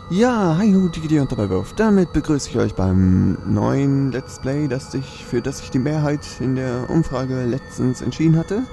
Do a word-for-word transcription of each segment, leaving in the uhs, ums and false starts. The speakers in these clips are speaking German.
Ja, hi ho, Digidi und dabei Wurf. Damit begrüße ich euch beim neuen Let's Play, das ich, für das ich die Mehrheit in der Umfrage letztens entschieden hatte.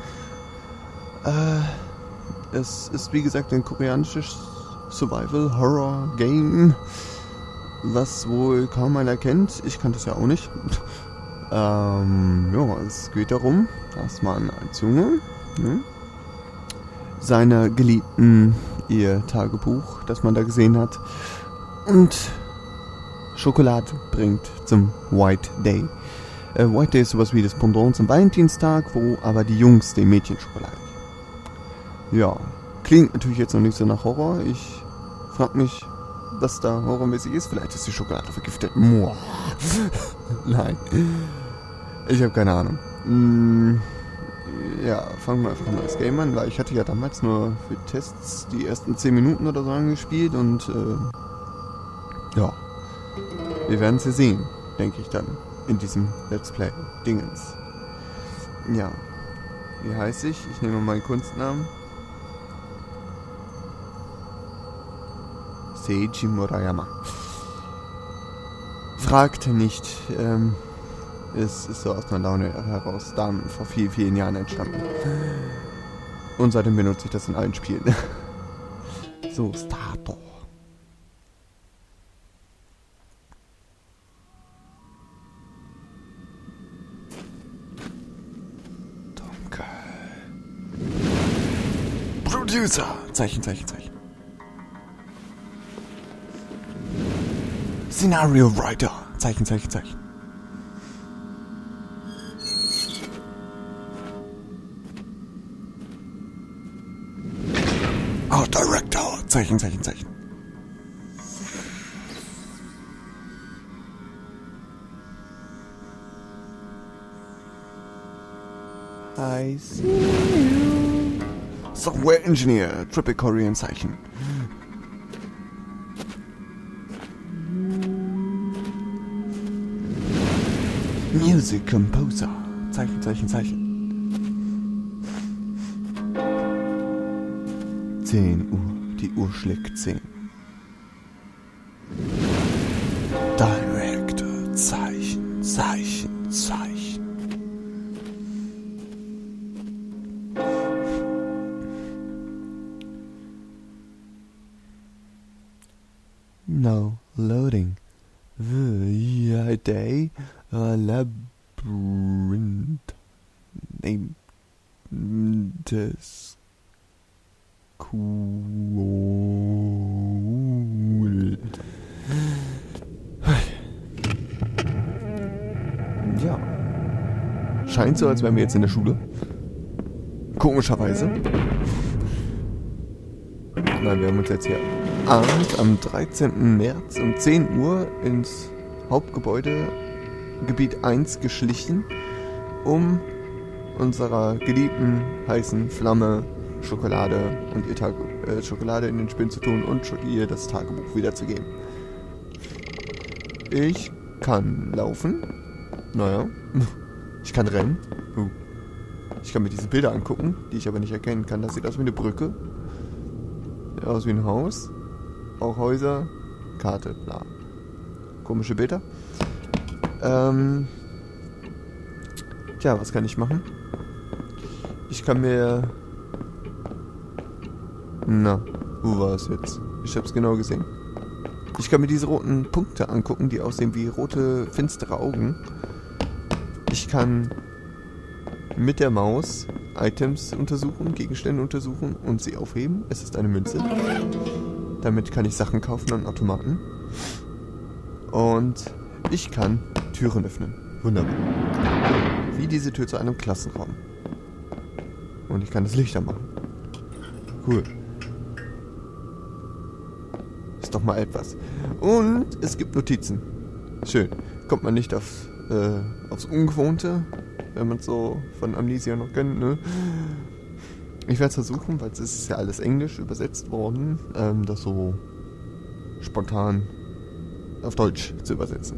Äh, es ist wie gesagt ein koreanisches Survival-Horror-Game, was wohl kaum einer kennt. Ich kannte es ja auch nicht. ähm, ja, es geht darum, dass man als Junge, ne, seiner Geliebten ihr Tagebuch, das man da gesehen hat, und Schokolade bringt zum White Day. Äh, White Day ist sowas wie das Pendant zum Valentinstag, wo aber die Jungs den Mädchen Schokolade geben. Ja, klingt natürlich jetzt noch nicht so nach Horror. Ich frag mich, was da horrormäßig ist. Vielleicht ist die Schokolade vergiftet. Muah. Nein. Ich habe keine Ahnung. Hm. Ja, fangen wir einfach mal das Game an, weil ich hatte ja damals nur für Tests die ersten zehn Minuten oder so angespielt und äh, ja, wir werden es ja sehen, denke ich dann, in diesem Let's Play Dingens. Ja, wie heiße ich? Ich nehme meinen Kunstnamen. Seiji Murayama. Fragt nicht, ähm, es ist so aus einer Laune heraus, dann vor vielen, vielen Jahren entstanden. Und seitdem benutze ich das in allen Spielen. So, Starter. Dunkel. Producer. Zeichen, Zeichen, Zeichen. Scenario Writer. Zeichen, Zeichen, Zeichen. Art Director. Zeichen, Zeichen, Zeichen. I see you. Software Engineer. Triple Korean Zeichen. Music Composer. Zeichen, Zeichen, Zeichen. zehn Uhr. Die Uhr schlägt zehn. Director. Zeichen, Zeichen, Zeichen. No loading. The day a labyrinth named this. Cool. Ja. Scheint so, als wären wir jetzt in der Schule. Komischerweise. Nein, wir haben uns jetzt hier abends am dreizehnten März um zehn Uhr ins Hauptgebäude Gebiet eins geschlichen, um unserer geliebten heißen Flamme Schokolade und ihr Tag äh, Schokolade in den Spind zu tun und ihr das Tagebuch wiederzugeben. Ich kann laufen. Naja. Ich kann rennen. Uh. Ich kann mir diese Bilder angucken, die ich aber nicht erkennen kann. Das sieht aus wie eine Brücke. Sieht aus wie ein Haus. Auch Häuser. Karte, bla. Komische Bilder. Ähm. Tja, was kann ich machen? Ich kann mir... Na, wo war es jetzt? Ich hab's genau gesehen. Ich kann mir diese roten Punkte angucken, die aussehen wie rote, finstere Augen. Ich kann mit der Maus Items untersuchen, Gegenstände untersuchen und sie aufheben. Es ist eine Münze. Damit kann ich Sachen kaufen an Automaten. Und ich kann Türen öffnen. Wunderbar. Wie diese Tür zu einem Klassenraum. Und ich kann das Licht anmachen. Cool. Ist doch mal etwas. Und es gibt Notizen. Schön. Kommt man nicht auf, äh, aufs Ungewohnte, wenn man es so von Amnesia noch kennt, ne? Ich werde es versuchen, weil es ist ja alles Englisch übersetzt worden, ähm, das so spontan auf Deutsch zu übersetzen.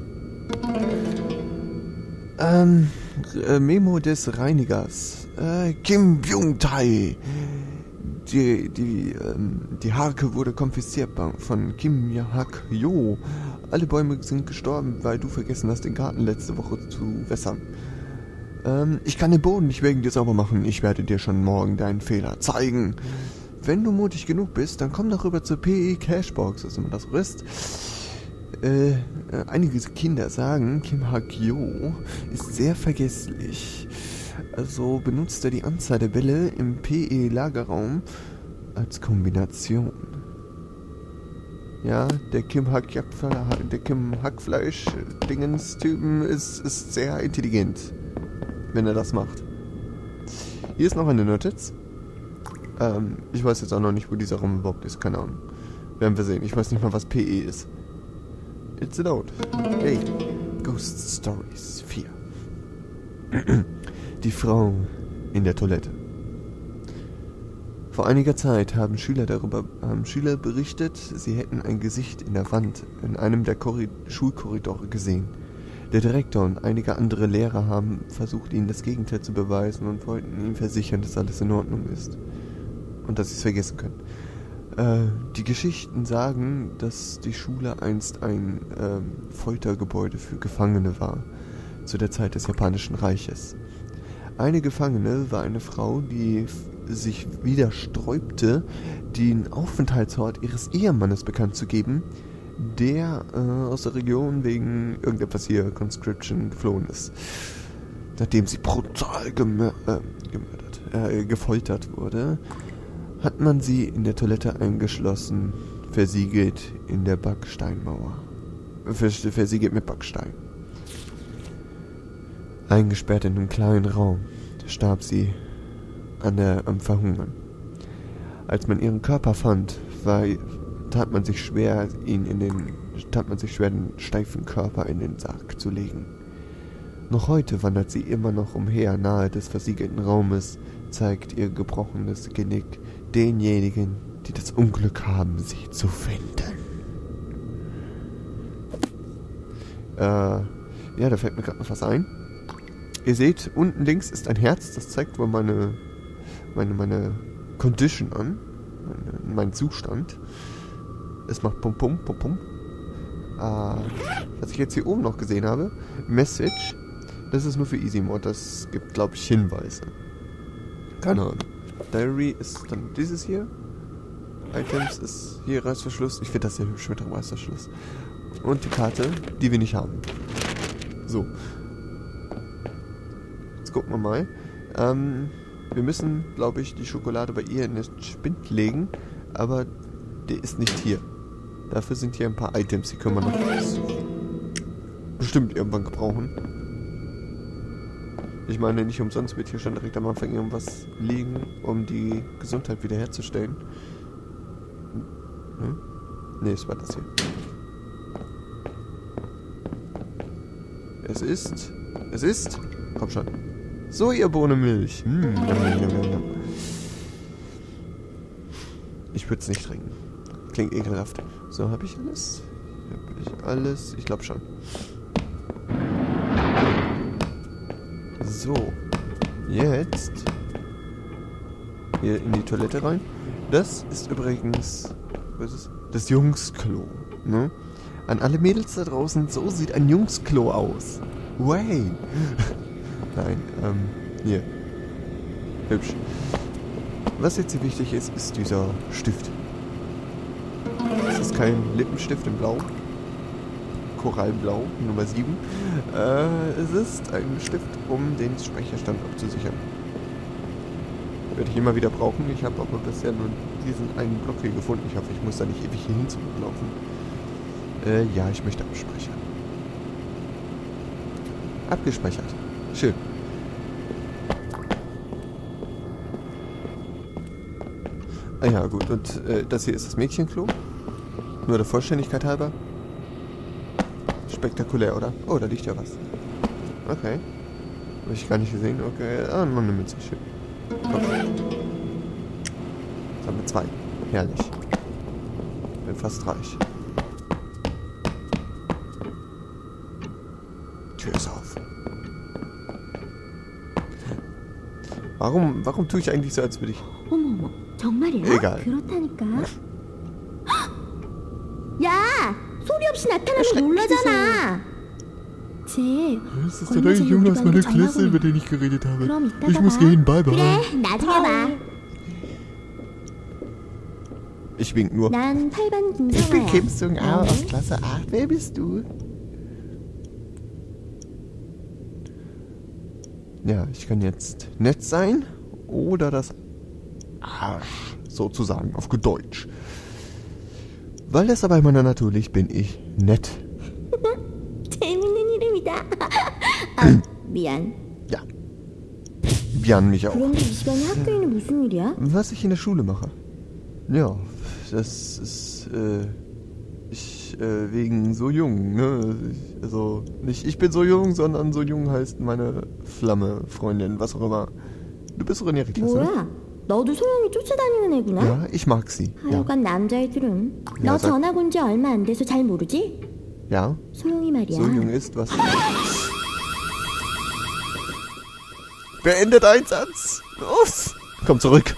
Ähm, äh, Memo des Reinigers. Äh, Kim Byung-tae. Die, die, ähm, die Harke wurde konfisziert von Kim Ja-hak-jo. Alle Bäume sind gestorben, weil du vergessen hast, den Garten letzte Woche zu wässern. Ähm, ich kann den Boden nicht wegen dir sauber machen. Ich werde dir schon morgen deinen Fehler zeigen. Wenn du mutig genug bist, dann komm doch rüber zur P E Cashbox, was immer das so ist. Äh, äh, einige Kinder sagen, Kim Hak-jo ist sehr vergesslich. Also benutzt er die Anzahl der Bälle im P E-Lagerraum als Kombination. Ja, der Kim Hack der Kim Hackfleisch-Dingens-Typen ist, ist sehr intelligent, wenn er das macht. Hier ist noch eine Notiz. Ähm, ich weiß jetzt auch noch nicht, wo dieser Raum überhaupt ist, keine Ahnung. Werden wir sehen. Ich weiß nicht mal, was P E ist. It's a note. Hey, Ghost Stories vier. Die Frau in der Toilette. Vor einiger Zeit haben Schüler darüber haben Schüler berichtet, sie hätten ein Gesicht in der Wand in einem der Korri- Schulkorridore gesehen. Der Direktor und einige andere Lehrer haben versucht, ihnen das Gegenteil zu beweisen und wollten ihm versichern, dass alles in Ordnung ist und dass sie es vergessen können. Äh, die Geschichten sagen, dass die Schule einst ein äh, Foltergebäude für Gefangene war, zu der Zeit des Japanischen Reiches. Eine Gefangene war eine Frau, die f- sich wieder sträubte, den Aufenthaltsort ihres Ehemannes bekannt zu geben, der äh, aus der Region wegen irgendetwas hier, Conscription, geflohen ist. Nachdem sie brutal gemör- äh, gemördert, äh, gefoltert wurde, hat man sie in der Toilette eingeschlossen, versiegelt in der Backsteinmauer. Vers- versiegelt mit Backstein. Eingesperrt in einem kleinen Raum starb sie an der, am Verhungern. Als man ihren Körper fand, war, tat man sich schwer, ihn in den, tat man sich schwer, den steifen Körper in den Sarg zu legen. Noch heute wandert sie immer noch umher nahe des versiegelten Raumes, zeigt ihr gebrochenes Genick denjenigen, die das Unglück haben, sie zu finden. Äh, ja, da fällt mir gerade noch was ein. Ihr seht, unten links ist ein Herz, das zeigt wohl meine, meine, meine Condition an, meine, meinen Zustand. Es macht Pum Pum Pum Pum. Äh, was ich jetzt hier oben noch gesehen habe, Message, das ist nur für Easy Mode, das gibt, glaube ich, Hinweise. Keine Ahnung. Diary ist dann dieses hier. Items ist hier Reißverschluss. Ich finde das sehr hübsch mit dem Reißverschluss. Und die Karte, die wir nicht haben. So. Jetzt gucken wir mal. Ähm, wir müssen, glaube ich, die Schokolade bei ihr in den Spind legen. Aber der ist nicht hier. Dafür sind hier ein paar Items, die können wir noch bestimmt irgendwann gebrauchen. Ich meine, nicht umsonst wird hier schon direkt am Anfang irgendwas liegen, um die Gesundheit wiederherzustellen. Hm? Ne, es war das hier. Es ist... Es ist... Komm schon. Sojabohnenmilch. Hm. Ich würde es nicht trinken. Klingt ekelhaft. So, habe ich alles? Habe ich alles? Ich glaube schon. So. Jetzt. Hier in die Toilette rein. Das ist übrigens... Was ist das? Das Jungsklo. Ne? An alle Mädels da draußen, so sieht ein Jungsklo aus. Way. Nein, ähm, hier. Hübsch. Was jetzt hier wichtig ist, ist dieser Stift. Es ist kein Lippenstift in Blau. Korallblau, Nummer sieben. Äh, es ist ein Stift, um den Speicherstand abzusichern. Werde ich immer wieder brauchen. Ich habe aber bisher nur diesen einen Block hier gefunden. Ich hoffe, ich muss da nicht ewig hier hin zurücklaufen. Äh, ja, ich möchte abspeichern. Abgespeichert. Schön. Ah ja, gut. Und äh, das hier ist das Mädchenklo. Nur der Vollständigkeit halber. Spektakulär, oder? Oh, da liegt ja was. Okay. Habe ich gar nicht gesehen. Okay. Ah, noch eine Mütze. Schön. Okay. Jetzt haben wir zwei. Herrlich. Bin fast reich. Tür ist auf. Warum, warum tue ich eigentlich so, als würde ich... 정말이야? Egal. 그렇다니까. 야! 소리 없이 나타나면 놀라잖아. 쟤 Das ist der neue Junge aus meiner Klasse, über den ich geredet habe. 그럼 이따가 Ich muss 봐. gehen, bye bye. 그래, 나중에 봐. Ich wink nur. 난 팔 반 Ich bin 김성아야. Kim Sung-ao aus 너는? Klasse acht. Wer bist du? Ja, ich kann jetzt nett sein oder das Arsch sozusagen auf Deutsch. Weil das aber in meiner Natur liegt, bin ich nett. 재밌는 이름이다. 아, 미안. Ja. Bjan mich auch. 그런데 이 시간에 학교에는 무슨 일이야? Was ich in der Schule mache. Ja, das ist, äh, ich, äh, wegen so jung, ne? Also, nicht ich bin so jung, sondern so jung heißt meine Flamme, Freundin, was auch immer. Du bist doch in ihrer Klasse, ne? 뭐야? 너도 소영이 쫓아다니는 애구나? Ja, ich mag sie. Ja. 하여간 남자애들은 Ja, 너 sag- 전학 온 지 얼마 안 돼서 잘 모르지? Ja, 소영이 말이야. so jung ist, was... Beendet Einsatz! Los! Komm zurück!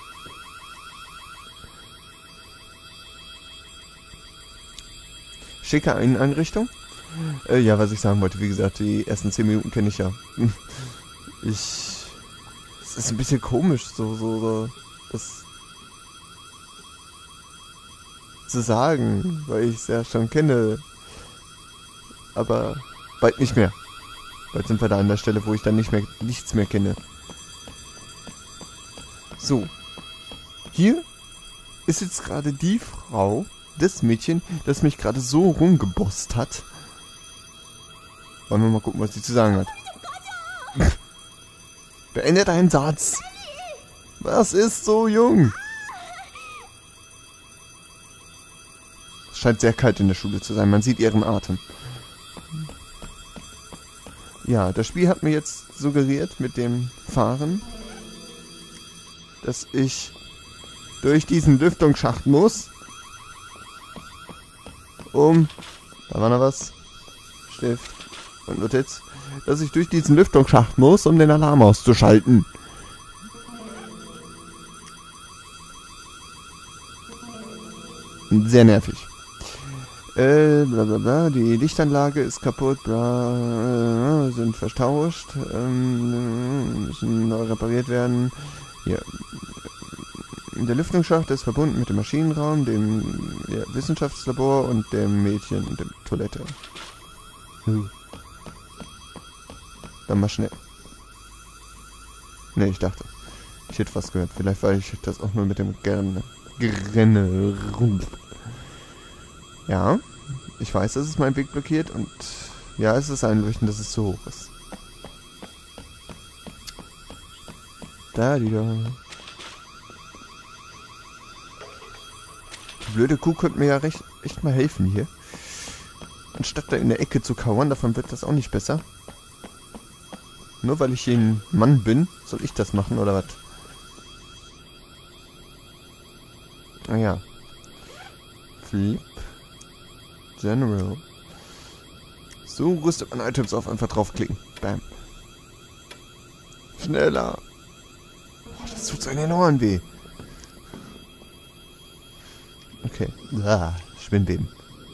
Schicke Einrichtung? Äh, ja, was ich sagen wollte, wie gesagt, die ersten zehn Minuten kenne ich ja. Hm. Ich... Es ist ein bisschen komisch, so, so, so, das zu sagen, weil ich es ja schon kenne. Aber bald nicht mehr. Bald sind wir da an der Stelle, wo ich dann nicht mehr, nichts mehr kenne. So. Hier ist jetzt gerade die Frau, das Mädchen, das mich gerade so rumgebosst hat. Wollen wir mal gucken, was sie zu sagen hat. Beende deinen Satz. Was ist so jung? Es scheint sehr kalt in der Schule zu sein. Man sieht ihren Atem. Ja, das Spiel hat mir jetzt suggeriert mit dem Fahren, dass ich durch diesen Lüftungsschacht muss, um... Da war noch was. Stift und Notiz. Dass ich durch diesen Lüftungsschacht muss, um den Alarm auszuschalten. Sehr nervig. Äh, bla bla bla, die Lichtanlage ist kaputt, bla, äh, sind vertauscht, ähm, müssen neu repariert werden. Hier. Der Lüftungsschacht ist verbunden mit dem Maschinenraum, dem ja, Wissenschaftslabor und dem Mädchen und der Toilette. Hm. Dann mal schnell. Ne, ich dachte. Ich hätte was gehört. Vielleicht war ich das auch nur mit dem Gerne. Grenne rum. Ja, ich weiß, dass es meinen Weg blockiert und ja, es ist einleuchtend, dass es zu hoch ist. Da, die da. Die blöde Kuh könnte mir ja recht, echt mal helfen hier. Anstatt da in der Ecke zu kauern, davon wird das auch nicht besser. Nur weil ich hier ein Mann bin, soll ich das machen, oder was? Ah ja. Flip. General. So rüstet man Items auf, einfach draufklicken. Bam. Schneller. Oh, das tut so in den Ohren weh. Okay. Ah, Schwindleben.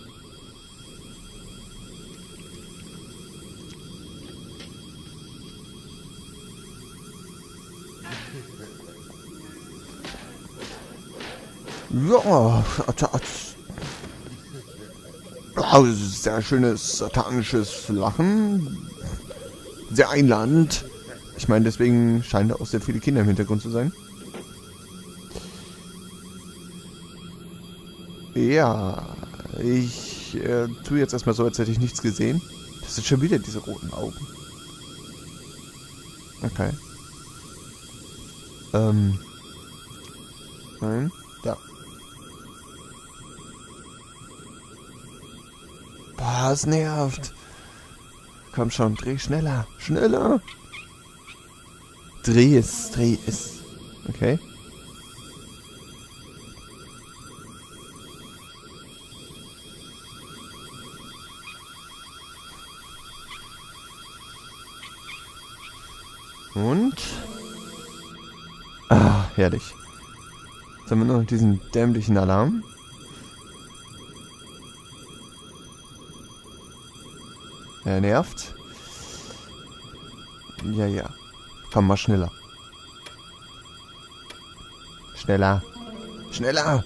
Ja, sehr schönes satanisches Lachen. Sehr einladend. Ich meine, deswegen scheinen da auch sehr viele Kinder im Hintergrund zu sein. Ja, ich äh, tue jetzt erstmal so, als hätte ich nichts gesehen. Das sind schon wieder diese roten Augen. Okay. Ähm. Nein. Da. Boah, es nervt. Komm schon, dreh schneller. Schneller. Dreh es, dreh es. Okay. Und? Ah, herrlich. haben wir noch diesen dämlichen Alarm. Er nervt. Ja, ja. Komm mal schneller. Schneller. Schneller!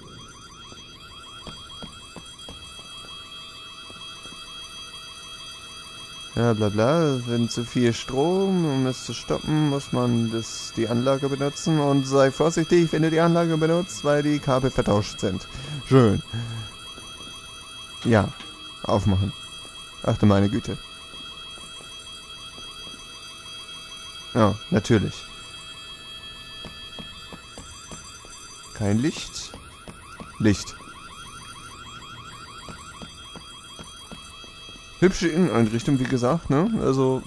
Ja, bla bla. Wenn zu viel Strom, um es zu stoppen, muss man das, die Anlage benutzen. Und sei vorsichtig, wenn du die Anlage benutzt, weil die Kabel vertauscht sind. Schön. Ja, aufmachen. Ach du meine Güte. Ja, natürlich. Kein Licht. Licht. Hübsche Inneneinrichtung, wie gesagt, ne? Also,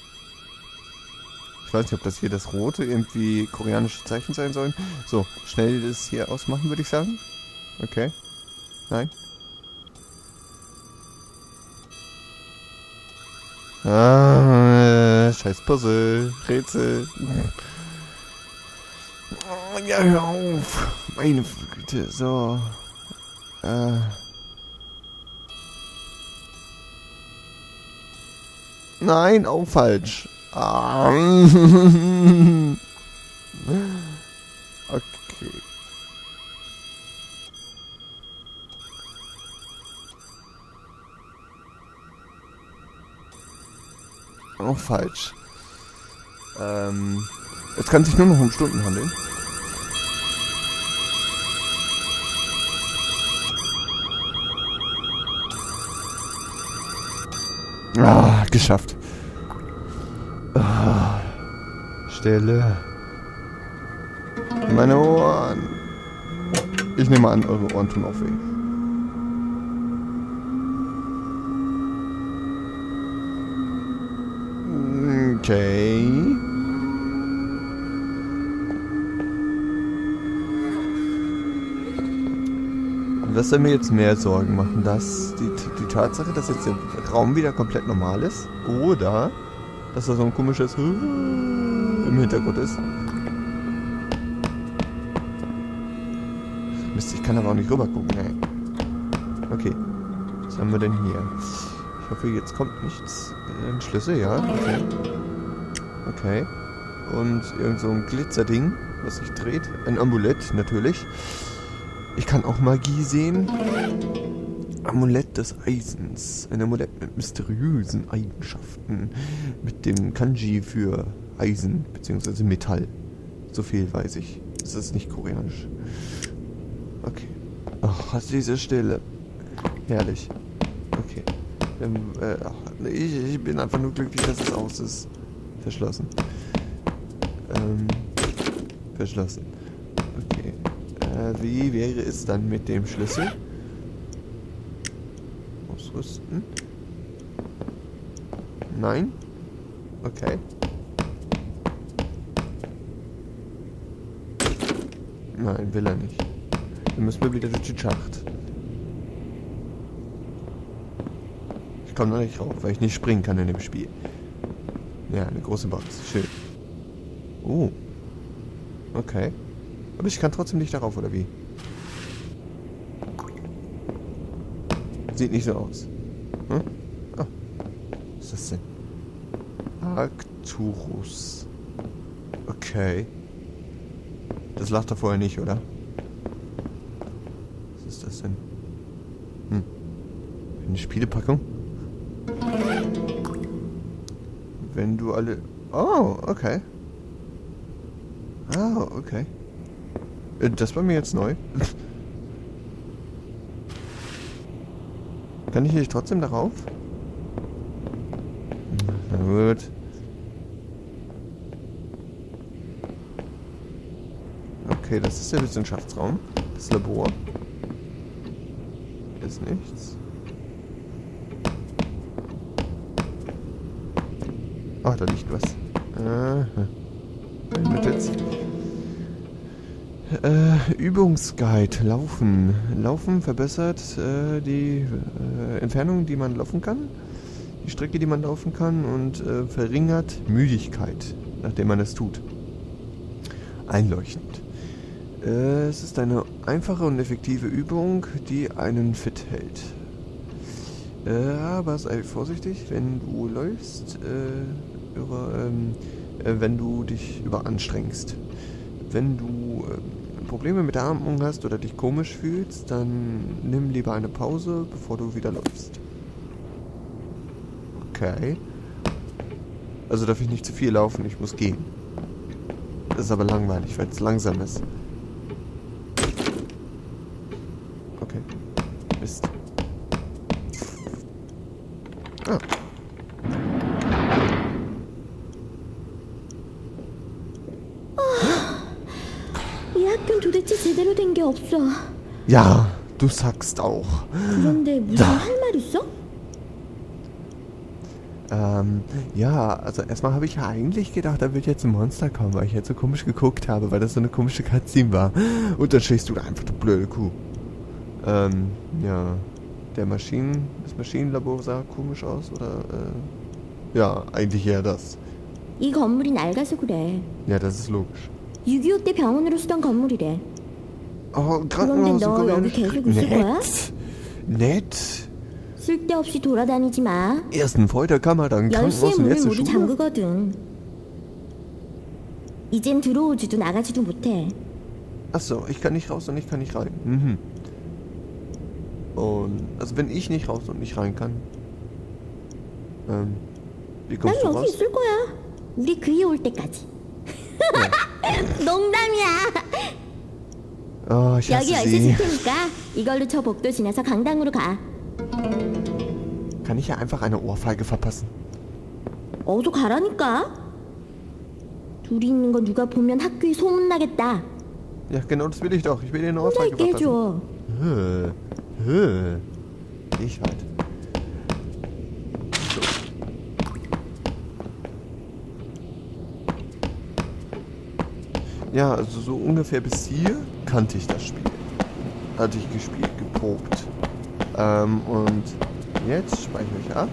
ich weiß nicht, ob das hier das rote irgendwie koreanische Zeichen sein sollen. So, schnell das hier ausmachen, würde ich sagen. Okay. Nein. Ah, scheiß Puzzle, Rätsel. Oh, ja, hör auf. Meine Güte, so. Äh. Nein, auch falsch. Ah. Okay. Auch falsch. Ähm, es kann sich nur noch um Stunden handeln. Ah, geschafft. Ah, Stille. Meine Ohren. Ich nehme an, eure Ohren tun auch weh. Okay. Was soll mir jetzt mehr Sorgen machen? Dass die, die Tatsache, dass jetzt der Raum wieder komplett normal ist? Oder dass da so ein komisches im Hintergrund ist? Mist, ich kann aber auch nicht rüber gucken, ey. Okay. Was haben wir denn hier? Ich hoffe, jetzt kommt nichts. Ein Schlüssel, ja. Okay. Okay. Und irgend so ein Glitzerding, was sich dreht. Ein Amulett, natürlich. Ich kann auch Magie sehen. Amulett des Eisens. Ein Amulett mit mysteriösen Eigenschaften. Mit dem Kanji für Eisen bzw. Metall. So viel weiß ich. Das ist nicht koreanisch. Okay. Ach, hast diese Stille. Herrlich. Okay. Ähm, äh, ach, ich, ich bin einfach nur glücklich, dass es aus ist. Verschlossen. Ähm, verschlossen. Okay. Äh, wie wäre es dann mit dem Schlüssel? Ausrüsten? Nein? Okay. Nein, will er nicht. Dann müssen wir wieder durch die Schacht. Ich komme noch nicht rauf, weil ich nicht springen kann in dem Spiel. Ja, eine große Box. Schön. Oh. Okay. Aber ich kann trotzdem nicht darauf, oder wie? Sieht nicht so aus. Hm? Oh. Was ist das denn? Arcturus. Okay. Das lag da vorher nicht, oder? Was ist das denn? Hm. Eine Spielepackung? Wenn du alle... Oh, okay. Ah, okay. Das war mir jetzt neu. Kann ich hier trotzdem darauf? Na gut. Okay, das ist der Wissenschaftsraum. Das Labor. Ist nichts. Ach, da liegt was. Aha. Jetzt. Äh, Übungsguide. Laufen. Laufen verbessert äh, die äh, Entfernung, die man laufen kann. Die Strecke, die man laufen kann. Und äh, verringert Müdigkeit, nachdem man es tut. Einleuchtend. Äh, es ist eine einfache und effektive Übung, die einen fit hält. Äh, aber sei vorsichtig, wenn du läufst, äh, über, ähm, äh, wenn du dich überanstrengst. Wenn du äh, Probleme mit der Atmung hast oder dich komisch fühlst, dann nimm lieber eine Pause, bevor du wieder läufst. Okay. Also darf ich nicht zu viel laufen, ich muss gehen. Das ist aber langweilig, weil es langsam ist. Okay. Mist. Ah. 이 학교는 도대체 제대로 된 게 없어. Ja, du sagst auch. 그런데 무슨 Da. 할 말 있어? Ähm, ja, also erstmal habe ich ja eigentlich gedacht, da wird jetzt ein Monster kommen, weil ich jetzt so komisch geguckt habe, weil das so eine komische Cutscene war. Und dann stehst du da einfach, du blöde Kuh. Ähm, ja. Der Maschinen, das Maschinenlabor sah komisch aus, oder, äh, ja, eigentlich eher das. 이 건물이 낡아서 그래. Ja, das ist logisch. 육이오 때 병원으로 쓰던 건물이래. Oh, Krankenhaus 너 und 여기 계속 있을 거야? Nett. Nett. 쓸데없이 돌아다니지 마. Erst ein Folterkammer, dann 열 시에 Krankenhaus und 문을 jetzt eine 모두 Schule. 잠그거든. 이젠 들어오지도 나가지도 못해. Achso, ich kann nicht raus und ich kann nicht rein. Mhm. Und, also wenn ich nicht raus und nicht rein kann. Ähm, wie 난 kommst du 여기 raus? 있을 거야. 우리 그이 올 때까지. 농담이야. Oh, ich 여기 hasse 열쇠 sie. 줄 테니까 이걸로 저 복도 지나서 강당으로 가. Kann ich ja einfach eine Ohrfeige verpassen? 어서 가라니까. 둘이 있는 거 누가 보면 학교에 소문나겠다. Ja, genau das will ich doch. Ich will dir eine 혼자 Ohrfeige 있게 verpassen. 해줘. Hö, hö. Ich halt. So. Ja, also so ungefähr bis hier kannte ich das Spiel. Hatte ich gespielt, geprobt. Ähm, und jetzt speichere ich ab.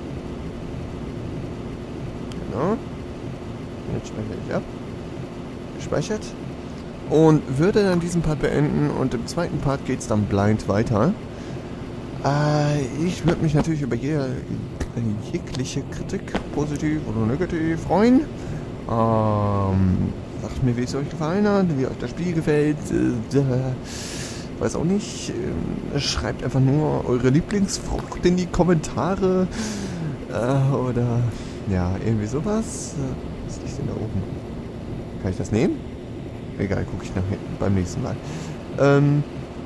Genau. Jetzt speichere ich ab. Gespeichert. Und würde dann diesen Part beenden und im zweiten Part geht es dann blind weiter. Äh, ich würde mich natürlich über jede, jegliche Kritik, positiv oder negativ, freuen. Ähm, sagt mir, wie es euch gefallen hat, wie euch das Spiel gefällt. Äh, weiß auch nicht. Äh, schreibt einfach nur eure Lieblingsfrucht in die Kommentare. Äh, oder ja, irgendwie sowas. Äh, was ist denn da oben? Kann ich das nehmen? Egal, gucke ich nachher beim nächsten Mal. Ähm,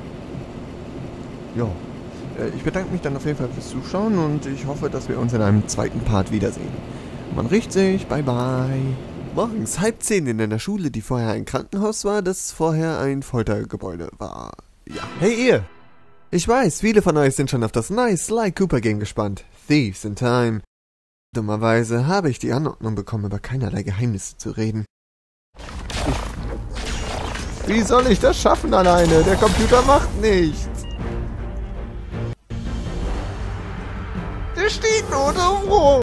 ja. Ich bedanke mich dann auf jeden Fall fürs Zuschauen und ich hoffe, dass wir uns in einem zweiten Part wiedersehen. Man riecht sich, bye bye. Morgens halb zehn in einer Schule, die vorher ein Krankenhaus war, das vorher ein Foltergebäude war. Ja. Hey ihr! Ich weiß, viele von euch sind schon auf das neue Sly Cooper Game gespannt. Thieves in Time. Dummerweise habe ich die Anordnung bekommen, über keinerlei Geheimnisse zu reden. Wie soll ich das schaffen alleine? Der Computer macht nichts. Der steht nur so rum.